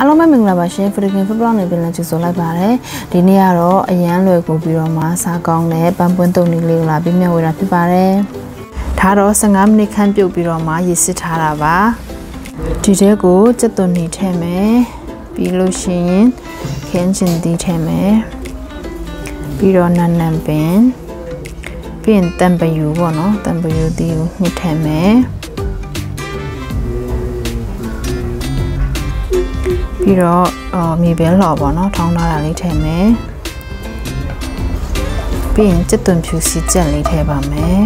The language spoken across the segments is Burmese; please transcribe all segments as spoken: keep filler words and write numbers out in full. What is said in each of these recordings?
အားလုံးပဲမင်္ဂလာပါရှင် Freaking Football နဲ့ပြန်လည်ကြိုဆိုလိုက်ပါတယ်ဒီနေ့ကတော့အရန်လွယ်ကူပြီးတော့မှစားကောင်းတဲ့ပန်းပွင့်တုံနည်းလေးကိုလာပြီးမျှဝေတာဖြစ်ပါတယ်ဒါတော့ဆယ်ငါးမိနစ်ခန့်ပြုတ်ပြီးတော့မှရေစစ်ထားတာပါဒီထဲကိုစက်သွန်နေထည့်မယ်ပြီးလို့ရှိရင်ခင်းချင်တီးထည့်မယ်ပြီးတော့နန်းနန်းပင်ပြီးရင်တံပယူပေါ့နော်တံပယူတီးကိုနှစ်ထည့်မယ်ပြီးတော့အော်မြေပဲလှော်ပေါ့နော်ထောင်းထားတာလေးထည့်မယ်ပြီးရင်စက်သွန်ဖြူစီကြက်လေးထည့်ပါမယ်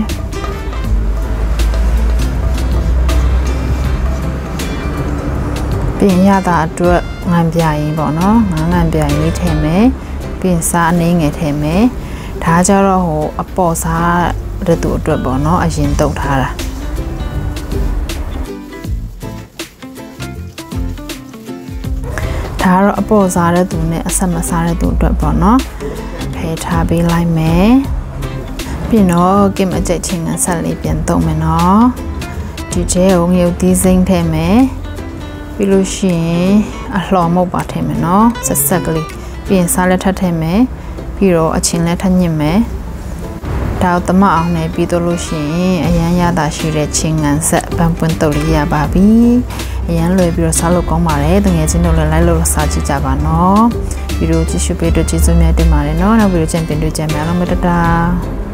ပြီးရင်ရတာအတွက်ငံပြရင်ပေါ့နော်ငါးငံပြရင်လေးထည့်မယ်ပြီးရင်စားအနည်းငယ်ထည့်မယ်ဒါကြတော့ဟိုအပေါ်စားတဲ့သူအတွက်ပေါ့နော်အရင်တုပ်ထားတာဒါတော့အပေါ်စားတဲ့သူနဲ့အဆက်မစားတဲ့သူအတွက်ပေါ့နော်ဖယ်ထားပေးလိုက်မယ်ပြီးတော့ကင်မကြိတ်ချင်းကဆက်လေးပြန်တုံးမယ်နော်ဒီကျဲကိုငရုတ်သီးစိမ့်ထည့်မယ်ပြီးလို့ရှိရင်အလှော်မုတ်ပါထည့်မယ်နော်ဆက်ဆက်ကလေးပြီးရင်စားလက်ထပ်ထည့်မယ်ပြီးတော့အချင်းလက်ထပ်ညှစ်မယ်ဒါတော့တမအောင်နဲ့ပြီးတော့လို့ရှိရင်အရန်ရတာရှိတဲ့ချင်းငံဆက်ပန်းပွင့်တုပ်လေးရပါပြီအရန်လွယ်ပြီးတော့စားလို့ကောင်းပါတယ်တကယ်ချင်းတို့လည်းလိုက်လို့စားကြည့်ကြပါနော်ဗီဒီယိုကြည့်ရှုပေးတော့ကျေးဇူးများတင်ပါတယ်နော်နောက်ဗီဒီယိုချန်ပင်တွေ့ကြမယ်အားလုံးပဲတတာ